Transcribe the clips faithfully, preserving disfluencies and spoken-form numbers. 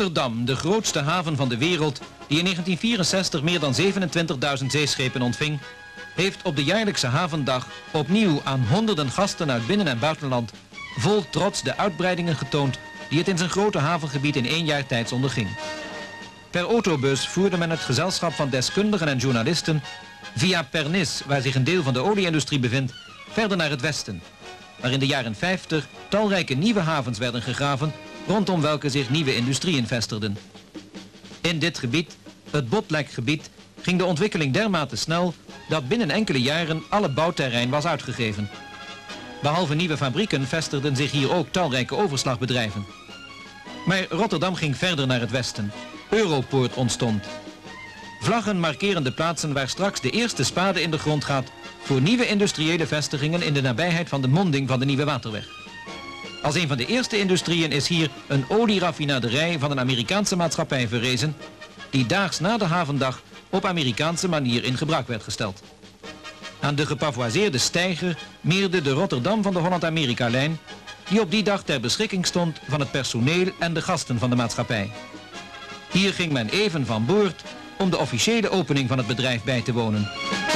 Rotterdam, de grootste haven van de wereld, die in negentien vierenzestig meer dan zevenentwintigduizend zeeschepen ontving, heeft op de jaarlijkse havendag opnieuw aan honderden gasten uit binnen- en buitenland vol trots de uitbreidingen getoond die het in zijn grote havengebied in één jaar tijd onderging. Per autobus voerde men het gezelschap van deskundigen en journalisten via Pernis, waar zich een deel van de olie-industrie bevindt, verder naar het westen, waar in de jaren vijftig talrijke nieuwe havens werden gegraven, rondom welke zich nieuwe industrieën vestigden. In dit gebied, het Botlekgebied, ging de ontwikkeling dermate snel dat binnen enkele jaren alle bouwterrein was uitgegeven. Behalve nieuwe fabrieken vestigden zich hier ook talrijke overslagbedrijven. Maar Rotterdam ging verder naar het westen. Europoort ontstond. Vlaggen markeren de plaatsen waar straks de eerste spade in de grond gaat voor nieuwe industriële vestigingen in de nabijheid van de monding van de Nieuwe Waterweg. Als een van de eerste industrieën is hier een olieraffinaderij van een Amerikaanse maatschappij verrezen, die daags na de havendag op Amerikaanse manier in gebruik werd gesteld. Aan de gepavoiseerde steiger meerde de Rotterdam van de Holland-Amerika-lijn, die op die dag ter beschikking stond van het personeel en de gasten van de maatschappij. Hier ging men even van boord om de officiële opening van het bedrijf bij te wonen.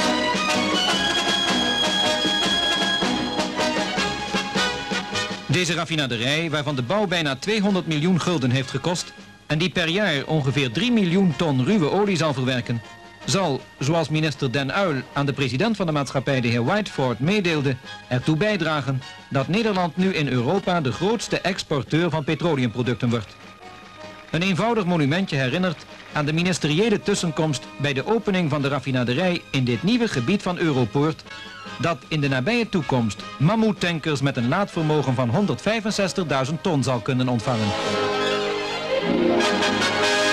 Deze raffinaderij, waarvan de bouw bijna tweehonderd miljoen gulden heeft gekost en die per jaar ongeveer drie miljoen ton ruwe olie zal verwerken, zal, zoals minister Den Uyl aan de president van de maatschappij, de heer Whiteford, meedeelde, ertoe bijdragen dat Nederland nu in Europa de grootste exporteur van petroleumproducten wordt. Een eenvoudig monumentje herinnert aan de ministeriële tussenkomst bij de opening van de raffinaderij in dit nieuwe gebied van Europoort, dat in de nabije toekomst mammoetankers met een laadvermogen van honderdvijfenzestigduizend ton zal kunnen ontvangen.